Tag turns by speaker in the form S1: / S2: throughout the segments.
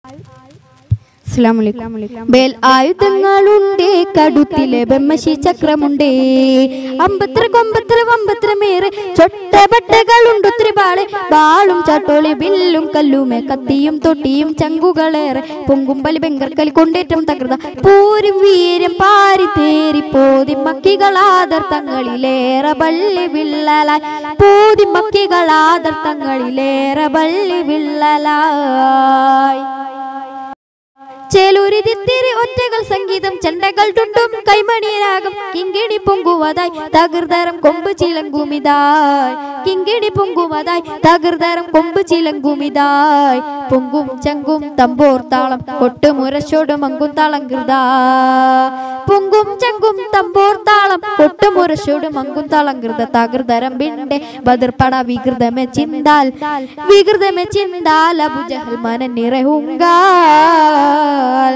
S1: ബേൽ ആയുധങ്ങളുണ്ട് കടുത്തിലെ ബെമ്മശി ചക്രമുണ്ട് അമ്പത്ര കൊമ്പത്ര വമ്പത്ര മേറെ ചൊട്ടബട്ടകളുണ്ട് ഒത്തിരി ബാളും ചാട്ടോളി ബില്ലും കല്ലുമേ കത്തിയും തൊട്ടിയും ചങ്കുകളേറെ പൊങ്കുമ്പലി ബെങ്കർക്കലി കൊണ്ടേറ്റം തകൃത പൂരി വീരം പാരി തേരി പോതി മക്കികളാദർത്തങ്ങളിലേറെ ബള്ളി വിള്ളലായി പോതി മക്കികളാദർത്തങ്ങളിലേറെ ബള്ളി വിള്ളലായി ചേലൂരിതിത്തിരി ഒറ്റകൾ സംഗീതം ചെണ്ടകൾ ടുണ്ടും കൈമണിയരാകും കിങ്കിണി പൊങ്കുവതായി തകൃതരം കൊമ്പ് ചിലങ്കുമിതായി കിങ്കിണി പൊങ്കുവതായി തകൃതരം കൊമ്പ് ചിലങ്കുമിതായി പൊങ്കും ചങ്കും തമ്പോർ താളം കൊട്ടുമുരശോട് മങ്കും താളം കൃത പൊങ്കും ചങ്കും തമ്പോർ താളം കൊട്ടുമുരശോട് മങ്കും താളം കൃത തകൃതരം ബിണ്ടെ ബദർപട വികൃതമെ ചിന്താൽ അബുജഹൽ മനൻ നിറഹുങ്കാൽ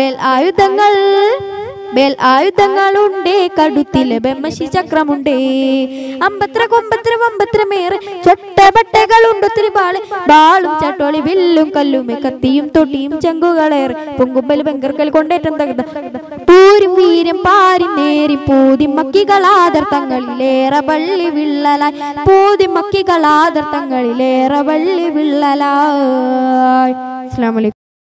S1: ബേൽ ആയുധങ്ങളുണ്ട് കടുത്തിലെ ബെമ്മശി ചക്രമുണ്ട് അമ്പത്ര കൊമ്പത്ര വമ്പത്ര മേറെ ചൊട്ടബട്ടകളുണ്ട് ഒത്തിരി ബാളും ചട്ടോളി വില്ലും കല്ലുമേ കത്തിയും തൊട്ടിയും ചങ്കുകളേറെ പൊങ്കുമ്പലി ബെങ്കർക്കൽ കൊണ്ടേറ്റം തകർത്ത പൂരും വീരം പാരി നേരി പൂതി മക്കികളാദർത്തങ്ങളിലേറെ വള്ളി വിള്ളലായി പൂതി മക്കികളാദർത്തങ്ങളിലേറെ വള്ളി വിള്ളലായി. അസ്സലാമു അലൈക്കും.